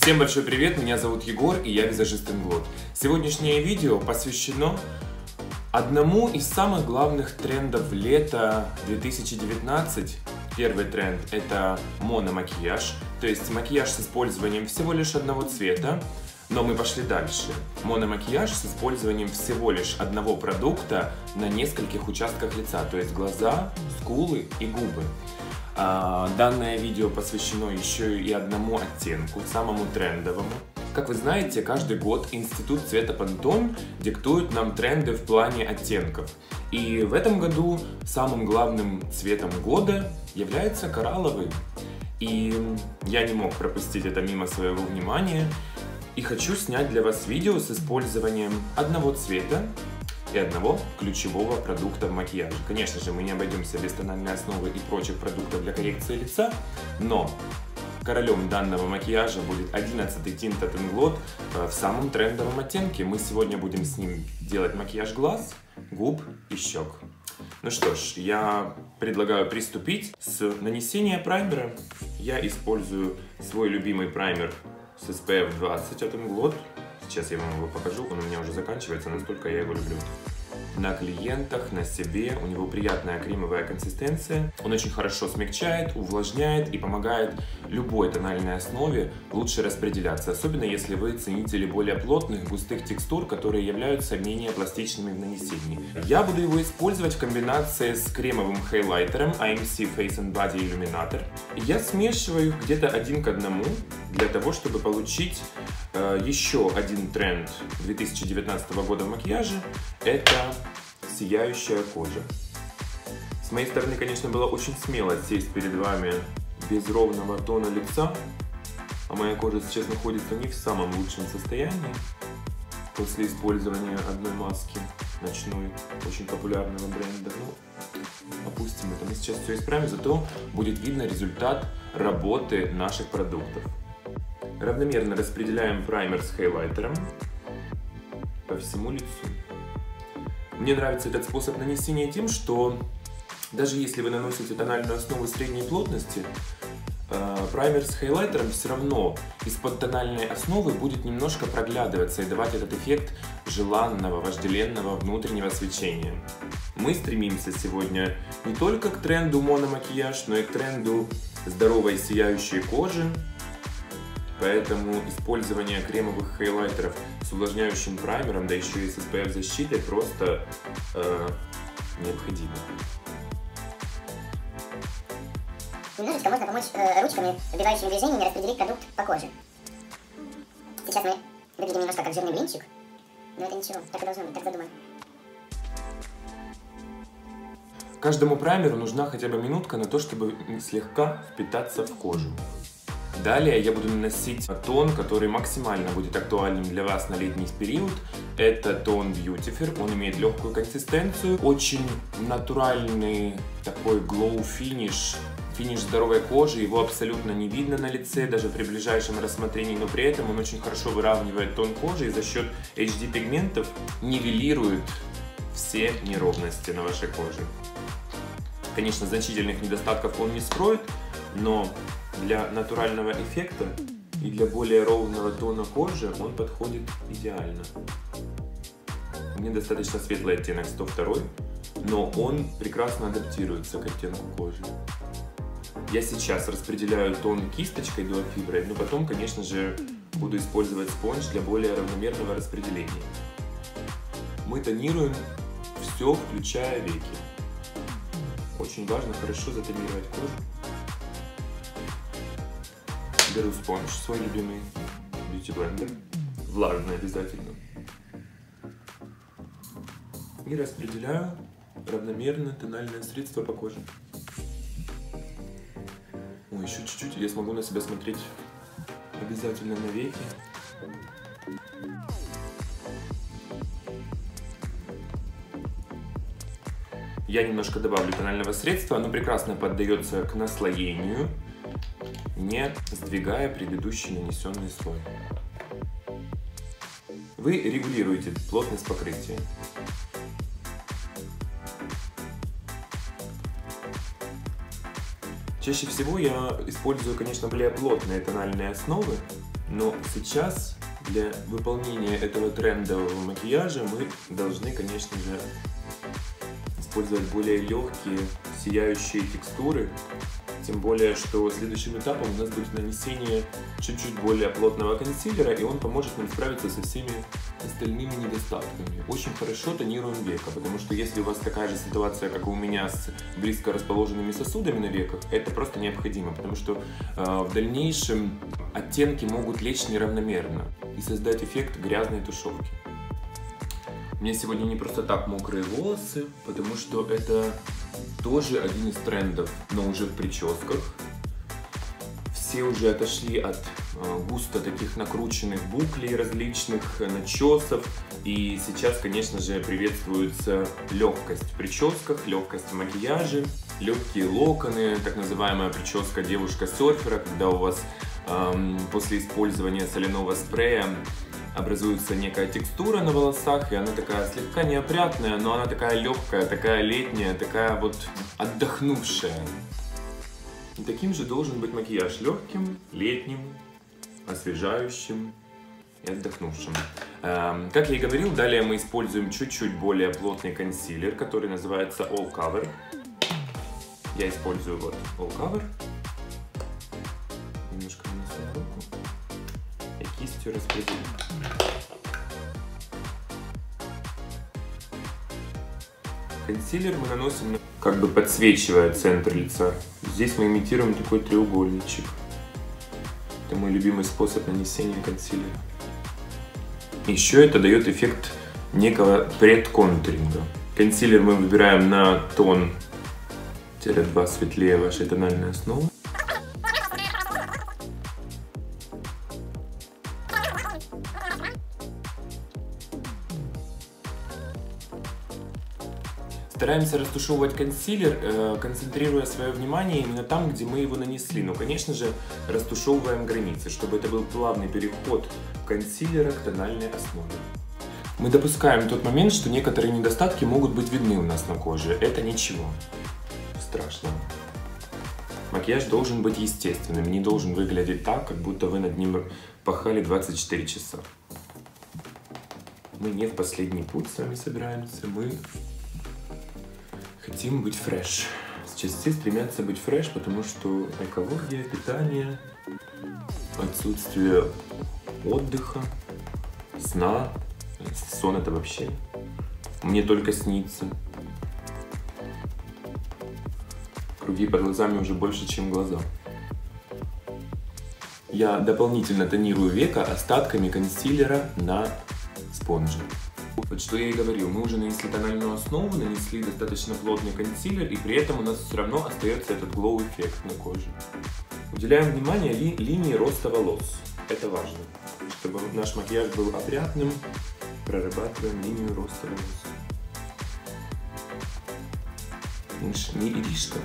Всем большой привет, меня зовут Егор и я визажист Inglot. Сегодняшнее видео посвящено одному из самых главных трендов лета 2019. Первый тренд – это мономакияж, то есть макияж с использованием всего лишь одного цвета. Но мы пошли дальше. Мономакияж с использованием всего лишь одного продукта на нескольких участках лица, то есть глаза, скулы и губы. Данное видео посвящено еще и одному оттенку, самому трендовому. Как вы знаете, каждый год Институт цвета Pantone диктует нам тренды в плане оттенков. И в этом году самым главным цветом года является коралловый. И я не мог пропустить это мимо своего внимания. И хочу снять для вас видео с использованием одного цвета и одного ключевого продукта в макияже. Конечно же, мы не обойдемся без тональной основы и прочих продуктов для коррекции лица, но королем данного макияжа будет 11-й тинт от Inglot в самом трендовом оттенке. Мы сегодня будем с ним делать макияж глаз, губ и щек. Ну что ж, я предлагаю приступить с нанесения праймера. Я использую свой любимый праймер с SPF 20 от Inglot. Сейчас я вам его покажу, он у меня уже заканчивается, настолько я его люблю. На клиентах, на себе, у него приятная кремовая консистенция. Он очень хорошо смягчает, увлажняет и помогает любой тональной основе лучше распределяться. Особенно если вы ценители более плотных, густых текстур, которые являются менее пластичными в нанесении. Я буду его использовать в комбинации с кремовым хайлайтером IMC Face and Body Illuminator. Я смешиваю их где-то 1 к 1 для того, чтобы получить еще один тренд 2019 года в макияже. Это сияющая кожа. С моей стороны, конечно, было очень смело сесть перед вами без ровного тона лица, а моя кожа сейчас находится не в самом лучшем состоянии после использования одной маски ночной, очень популярного бренда. Ну, опустим это, мы сейчас все исправим, зато будет видно результат работы наших продуктов. Равномерно распределяем праймер с хайлайтером по всему лицу. Мне нравится этот способ нанесения тем, что даже если вы наносите тональную основу средней плотности, праймер с хайлайтером все равно из-под тональной основы будет немножко проглядываться и давать этот эффект желанного, вожделенного внутреннего свечения. Мы стремимся сегодня не только к тренду мономакияж, но и к тренду здоровой сияющей кожи. Поэтому использование кремовых хайлайтеров с увлажняющим праймером, да еще и с SPF защитой просто необходимо. Немножечко можно помочь ручками, выбивающими движениями, распределить продукт по коже. Сейчас мы выглядим немножко как жирный блинчик, но это ничего, так и должно быть, так задумано. Каждому праймеру нужна хотя бы минутка на то, чтобы слегка впитаться в кожу. Далее я буду наносить тон, который максимально будет актуальным для вас на летний период. Это тон Beautiful. Он имеет легкую консистенцию, очень натуральный такой glow finish. Финиш здоровой кожи, его абсолютно не видно на лице, даже при ближайшем рассмотрении, но при этом он очень хорошо выравнивает тон кожи и за счет HD пигментов нивелирует все неровности на вашей коже. Конечно, значительных недостатков он не скроет, но для натурального эффекта и для более ровного тона кожи он подходит идеально. Мне достаточно светлый оттенок 102, но он прекрасно адаптируется к оттенку кожи. Я сейчас распределяю тон кисточкой дуофиброй, но потом, конечно же, буду использовать спонж для более равномерного распределения. Мы тонируем все, включая веки. Очень важно хорошо затонировать кожу. Беру спонж, свой любимый Beauty Blender, влажный обязательно, и распределяю равномерно тональное средство по коже. О, еще чуть-чуть, я смогу на себя смотреть обязательно на веки. Я немножко добавлю тонального средства, оно прекрасно поддается к наслоению, не сдвигая предыдущий нанесенный слой. Вы регулируете плотность покрытия. Чаще всего я использую, конечно, более плотные тональные основы, Но сейчас для выполнения этого трендового макияжа мы должны, конечно же, использовать более легкие, сияющие текстуры. Тем более, что следующим этапом у нас будет нанесение чуть-чуть более плотного консилера, и он поможет нам справиться со всеми остальными недостатками. Очень хорошо тонируем веко, потому что если у вас такая же ситуация, как и у меня, с близко расположенными сосудами на веках, это просто необходимо, потому что в дальнейшем оттенки могут лечь неравномерно и создать эффект грязной тушевки. У меня сегодня не просто так мокрые волосы, потому что это тоже один из трендов, но уже в прическах. Все уже отошли от густо таких накрученных буклей различных, начесов. И сейчас, конечно же, приветствуется легкость в прическах, легкость в макияже, легкие локоны, так называемая прическа девушка-серфера, когда у вас после использования соляного спрея образуется некая текстура на волосах, и она такая слегка неопрятная, но она такая легкая, такая летняя, такая вот отдохнувшая. И таким же должен быть макияж: легким, летним, освежающим и отдохнувшим. Как я и говорил, далее мы используем чуть-чуть более плотный консилер, который называется All Cover. Я использую вот All Cover. Немножко нанесу на руку и кистью распределю. Консилер мы наносим, как бы подсвечивая центр лица. Здесь мы имитируем такой треугольничек. Это мой любимый способ нанесения консилера. Еще это дает эффект некого предконтуринга. Консилер мы выбираем на тон-2 светлее вашей тональной основы. Стараемся растушевывать консилер, концентрируя свое внимание именно там, где мы его нанесли. Но, конечно же, растушевываем границы, чтобы это был плавный переход консилера к тональной основе. Мы допускаем тот момент, что некоторые недостатки могут быть видны у нас на коже. Это ничего страшного. Макияж должен быть естественным, не должен выглядеть так, как будто вы над ним пахали 24 часа. Мы не в последний путь с вами собираемся, мы хотим быть фреш. Сейчас все стремятся быть фреш, потому что экология, питание, отсутствие отдыха, сна. Сон — это вообще мне только снится. Круги под глазами уже больше, чем глаза. Я дополнительно тонирую веко остатками консилера на спонже. Вот что я и говорил, мы уже нанесли тональную основу, нанесли достаточно плотный консилер, и при этом у нас все равно остается этот глоу-эффект на коже. Уделяем внимание линии роста волос. Это важно, чтобы наш макияж был опрятным. Прорабатываем линию роста волос. Не иришка.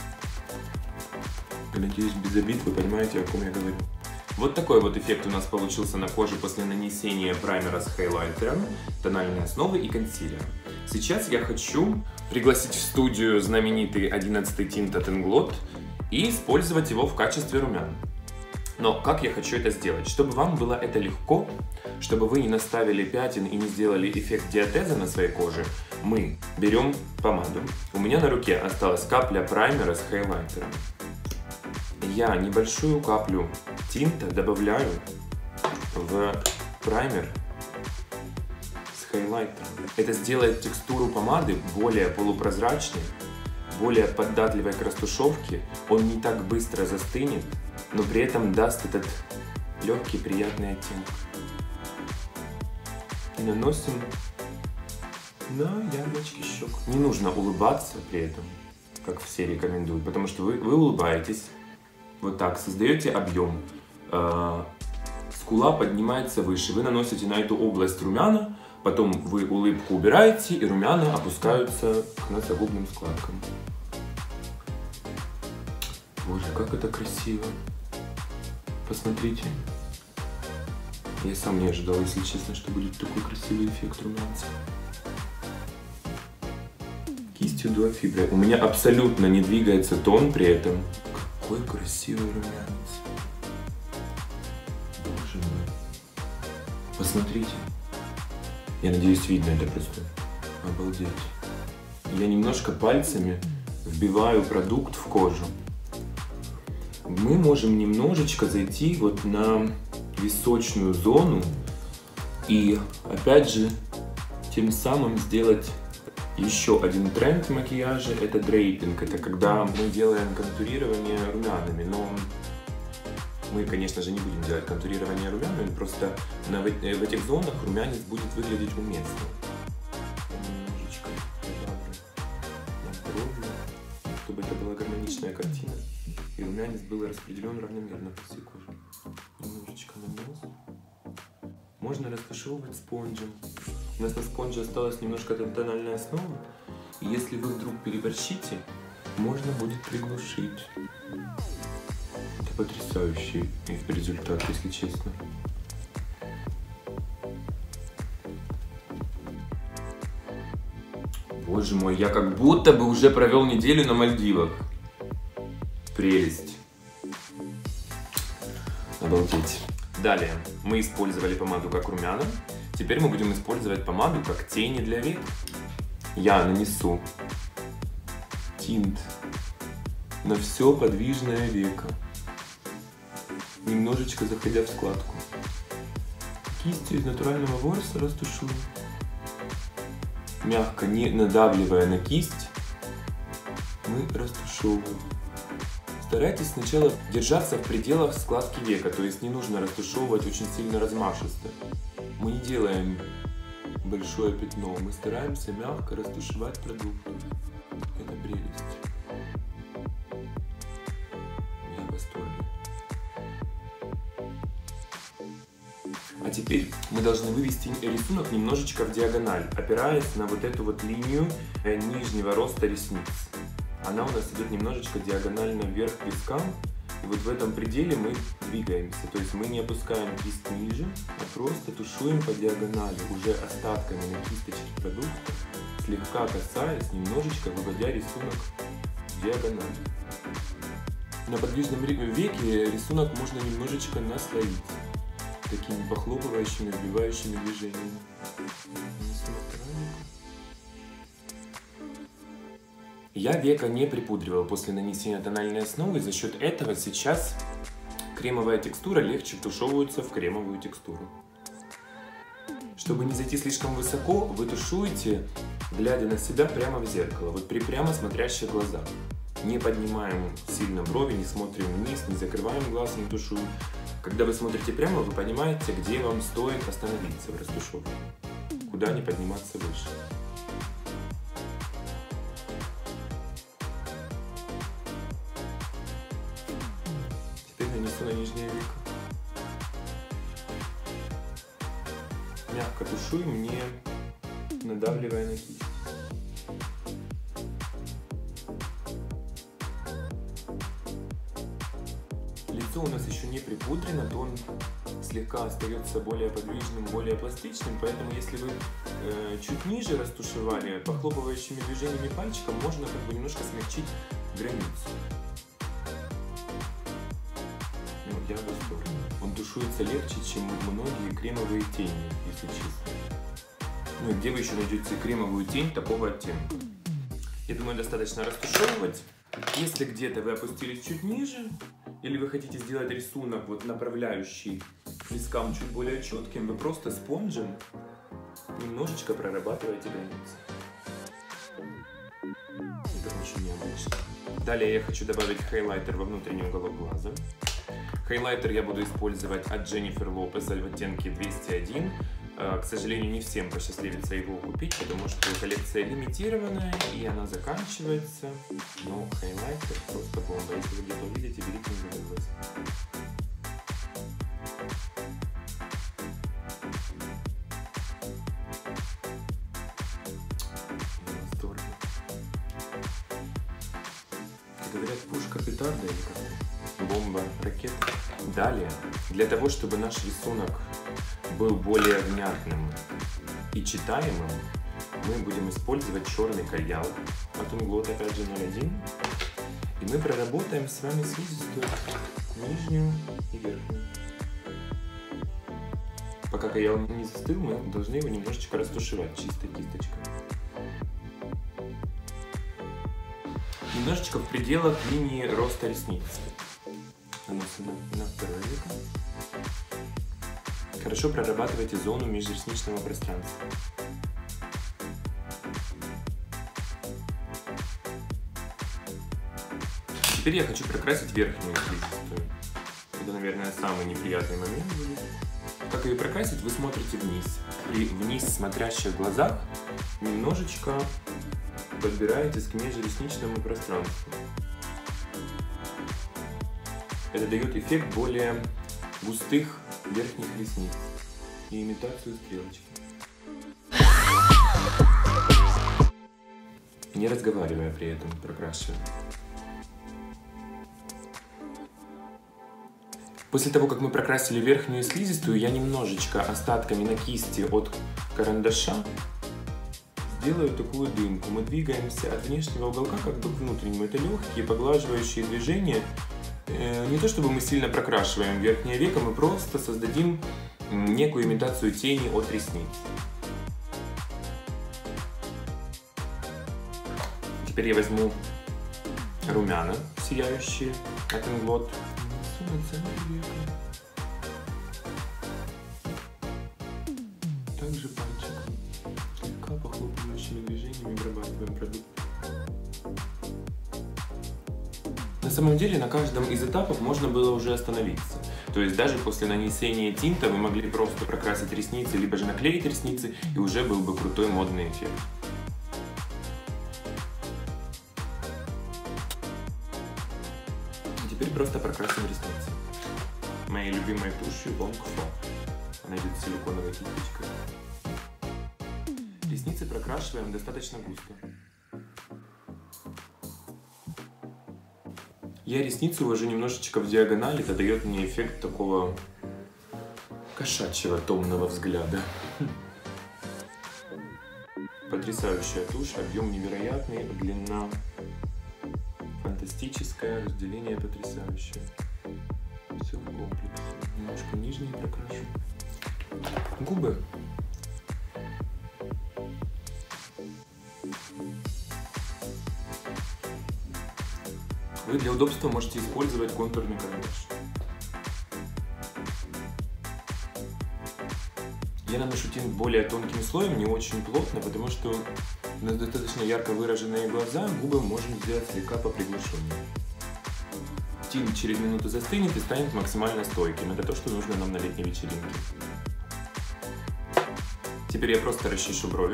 Надеюсь, без обид вы понимаете, о ком я говорю. Вот такой вот эффект у нас получился на коже после нанесения праймера с хайлайтером, тональной основы и консилера. Сейчас я хочу пригласить в студию знаменитый 11-й тинт от Inglot и использовать его в качестве румян. Но как я хочу это сделать? Чтобы вам было это легко, чтобы вы не наставили пятен и не сделали эффект диатеза на своей коже, мы берем помаду. У меня на руке осталась капля праймера с хайлайтером. Я небольшую каплю тинта добавляю в праймер с хайлайтером. Это сделает текстуру помады более полупрозрачной, более податливой к растушевке. Он не так быстро застынет, но при этом даст этот легкий приятный оттенок. И наносим на яблочки щек. Не нужно улыбаться при этом, как все рекомендуют, потому что вы улыбаетесь. Вот так, создаете объем, скула поднимается выше, вы наносите на эту область румяна, потом вы улыбку убираете, и румяна опускаются к носогубным складкам. Боже, как это красиво! Посмотрите. Я сам не ожидал, если честно, что будет такой красивый эффект румянца. Кистью Duo Fibre. У меня абсолютно не двигается тон при этом. Какой красивый румянец. Боже мой. Посмотрите. Я надеюсь, видно это просто. Обалдеть. Я немножко пальцами вбиваю продукт в кожу. Мы можем немножечко зайти вот на височную зону и опять же тем самым сделать еще один тренд макияжа. Это дрейпинг. Это когда мы делаем контурирование румянами. Но мы, конечно же, не будем делать контурирование румянами, просто в этих зонах румянец будет выглядеть уместно. Немножечко добавлю на брови, чтобы это была гармоничная картина. И румянец был распределен равномерно по всей коже. Немножечко на нос. Можно растушевывать спонжем. У нас на спонже осталась немножко тональная основа. И если вы вдруг переборщите, можно будет приглушить. Это потрясающий результат, если честно. Боже мой, я как будто бы уже провел неделю на Мальдивах. Прелесть. Обалдеть. Далее мы использовали помаду как румяна. Теперь мы будем использовать помаду как тени для век. Я нанесу тинт на все подвижное веко, немножечко заходя в складку. Кистью из натурального ворса растушую. Мягко, не надавливая на кисть, мы растушевываем. Старайтесь сначала держаться в пределах складки века, то есть не нужно растушевывать очень сильно размашисто. Мы не делаем большое пятно, мы стараемся мягко растушевать продукт. Это прелесть. Я в восторге. А теперь мы должны вывести рисунок немножечко в диагональ, опираясь на вот эту вот линию нижнего роста ресниц. Она у нас идет немножечко диагонально вверх к вискам. И вот в этом пределе мы двигаемся. То есть мы не опускаем кисть ниже, а просто тушуем по диагонали, уже остатками на кисточке продукта, слегка касаясь, немножечко выводя рисунок в диагональ. На подвижном веке рисунок можно немножечко наслоить такими похлопывающими, вбивающими движениями. Я веко не припудривал после нанесения тональной основы, за счет этого сейчас кремовая текстура легче втушевывается в кремовую текстуру. Чтобы не зайти слишком высоко, вы тушуете, глядя на себя прямо в зеркало, вот при прямо смотрящих глазах. Не поднимаем сильно брови, не смотрим вниз, не закрываем глаз, не тушуем. Когда вы смотрите прямо, вы понимаете, где вам стоит остановиться в растушевывании, куда не подниматься выше. Нанесу на нижнее веко. Мягко тушуем, не надавливая на кисть. Лицо у нас еще не припудрено, тон слегка остается более подвижным, более пластичным, поэтому если вы чуть ниже растушевали, похлопывающими движениями пальчиком можно как бы немножко смягчить границу. Я в восторге. Он тушуется легче, чем многие кремовые тени, если честно. Ну и где вы еще найдете кремовую тень такого оттенка? Я думаю, достаточно растушевывать. Если где-то вы опустились чуть ниже, или вы хотите сделать рисунок, вот направляющий к вискам чуть более четким, вы просто спонжем немножечко прорабатываете границы. Это очень необычно. Далее я хочу добавить хайлайтер во внутренний уголок глаза. Хайлайтер я буду использовать от Jennifer Lopez в оттенке 201. К сожалению, не всем посчастливится его купить, потому что коллекция лимитированная и она заканчивается. Но хайлайтер просто бомба. Если вы где-то увидите, берите на глаз. Я в восторге. Говорят, пушка петарда или как-то? Бомба, ракета. Далее, для того, чтобы наш рисунок был более внятным и читаемым, мы будем использовать черный каял от Inglot, опять же 01. И мы проработаем с вами слизистую нижнюю и верхнюю. пока каяло не застыл, мы должны его немножечко растушевать чистой кисточкой. Немножечко в пределах линии роста ресниц. Наносим на второе веко. Хорошо прорабатывайте зону межресничного пространства. Теперь я хочу прокрасить верхнюю слизистую. Это, наверное, самый неприятный момент будет. Как ее прокрасить, вы смотрите вниз. При вниз смотрящих глазах немножечко подбираетесь к межресничному пространству. Это дает эффект более густых верхних ресниц и имитацию стрелочки. Не разговаривая при этом, прокрашивая. После того, как мы прокрасили верхнюю слизистую, я немножечко остатками на кисти от карандаша делаю такую дымку. Мы двигаемся от внешнего уголка как бы к внутреннему. Это легкие поглаживающие движения. Не то чтобы мы сильно прокрашиваем верхнее веко, мы просто создадим некую имитацию тени от ресниц. Теперь я возьму румяна сияющие от Inglot. Также пальчиком, слегка похлопывающими движениями обрабатываем продукт. На самом деле на каждом из этапов можно было уже остановиться. То есть даже после нанесения тинта вы могли просто прокрасить ресницы, либо же наклеить ресницы, и уже был бы крутой модный эффект. И теперь просто прокрасим ресницы. Моей любимой тушью Long Faux. Она идет с силиконовой кисточкой. Ресницы прокрашиваем достаточно густо. Я ресницы увожу немножечко в диагональ, это дает мне эффект такого кошачьего томного взгляда. Потрясающая тушь, объем невероятный, длина фантастическая, разделение потрясающее. Все в комплексе. Немножко нижние прокрашу. Губы. Вы для удобства можете использовать контурный карандаш. Я наношу тинт более тонким слоем, не очень плотно, потому что у нас достаточно ярко выраженные глаза, губы можем сделать слегка поприглушеннее. Тинт через минуту застынет и станет максимально стойким. Это то, что нужно нам на летней вечеринке. Теперь я просто расчешу брови.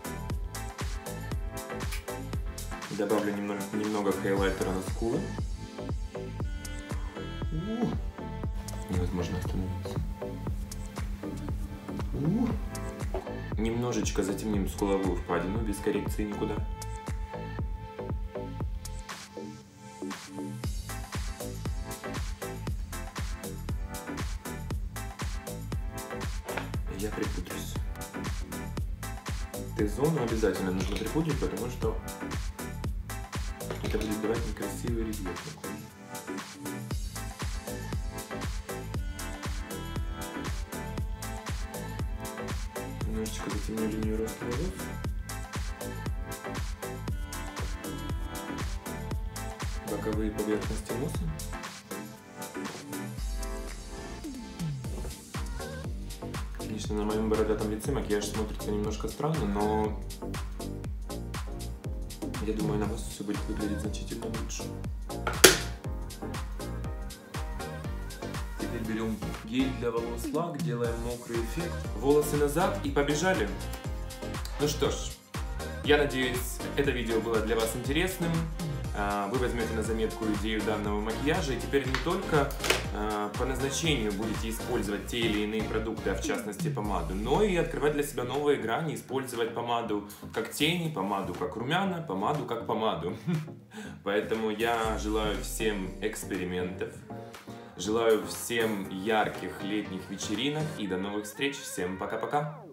Добавлю немного хайлайтера на скулы. Невозможно остановиться. Немножечко затемним скуловую впадину, без коррекции никуда. Я припудрюсь. Т-зону обязательно нужно припудрить, потому что это будет давать некрасивый рельеф на коже. Немножечко затемню линию роста волос. Боковые поверхности носа. Конечно, на моем бородатом лице макияж смотрится немножко странно, но я думаю, на вас все будет выглядеть значительно лучше. Теперь берем гель для волос лак, делаем мокрый эффект, волосы назад и побежали. Ну что ж, я надеюсь, это видео было для вас интересным. Вы возьмете на заметку идею данного макияжа и теперь не только по назначению будете использовать те или иные продукты, а в частности помаду, но и открывать для себя новые грани, использовать помаду как тени, помаду как румяна, помаду как помаду. Поэтому я желаю всем экспериментов, желаю всем ярких летних вечеринок и до новых встреч. Всем пока-пока!